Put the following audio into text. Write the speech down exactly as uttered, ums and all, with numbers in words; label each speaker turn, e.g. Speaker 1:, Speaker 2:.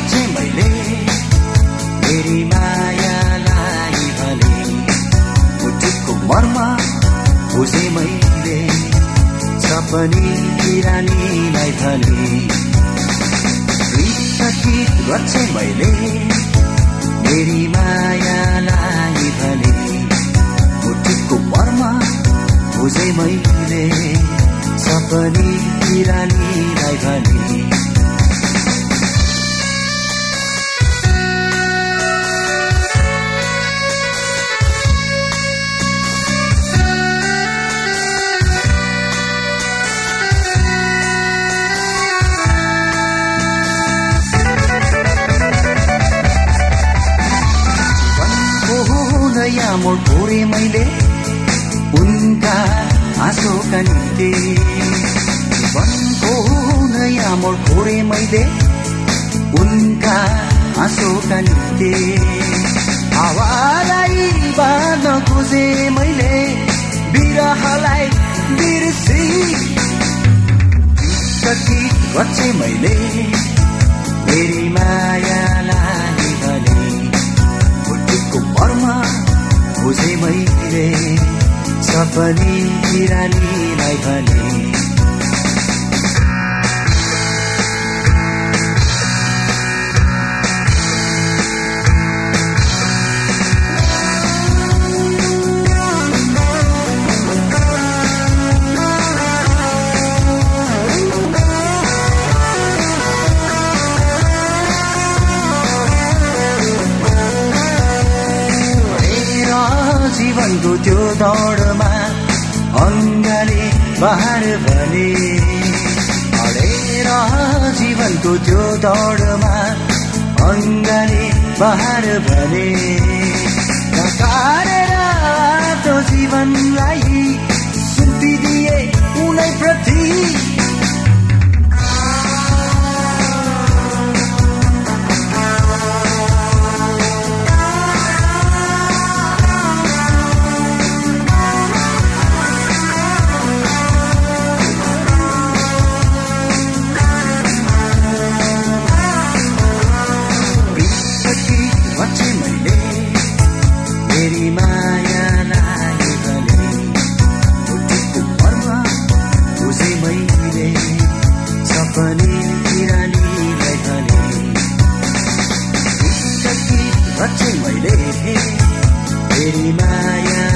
Speaker 1: रचे मैले मेरी मायालाई भने मुटुको मर्म बुझे मैले सपनी किरानीलाई भने गीत रचे मैले मेरी मायालाई भने मुटुको मर्म बुझे मैले सपनी किरानीलाई भने मोर भोरे मैले उनका आँसुका निम्ति जीवनको नयाँ मोर भोरे मैले उनका आँसुका निम्ति हावालाई बाँध्न खोजे मैले बिरहलाई बिर्सी कति रचे मैले मेरी मायालाई भने मुटुको मर्म बुझे मैले सपनी किरानीलाई भने जीवनको त्यो दौडमा अङ्गाले बहार भने अडेर जीवनको त्यो दौडमा अङ्गाले बहार भने नकारेर त्यो जीवनलाई सुम्पिदिए उनै प्रति मेरी मायालाई भने मुटुको मर्म बुझे मैले सपनी किरानीलाई भने कति रचे मैले मेरी माया